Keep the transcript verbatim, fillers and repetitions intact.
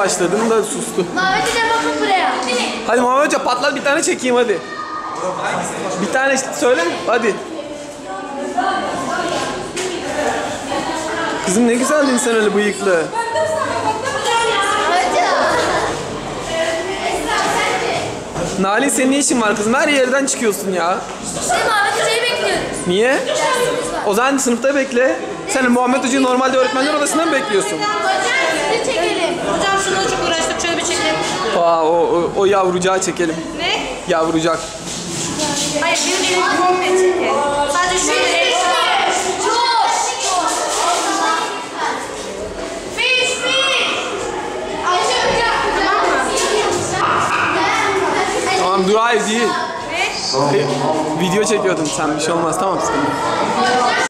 başladım da sustu. Muhammed Hoca bakın buraya. Hadi Muhammed Hoca patlat bir tane çekeyim hadi. Bir tane söyle hadi. Kızım ne güzeldin sen öyle bıyıklı. Nalin senin ne işin var kızım? Her yerden çıkıyorsun ya. İşte Muhammed Hoca'yı bekliyoruz. Niye? Dersimiz var. O zaman sınıfta bekle. Sen Muhammed Hoca'yı normalde öğretmenler odasında mı bekliyorsun? Hocam sizi çekelim. Hocam şunu çok uğraştık, şöyle bir çekelim. Aa, o, o, o yavrucağı çekelim. Ne? Yavrucak. Hayır, benim elimi komple çekelim. Sadece şöyle el. Tamam dur hayır değil. Ne? Video çekiyordum sen bir şey olmaz tamam sıkıntı.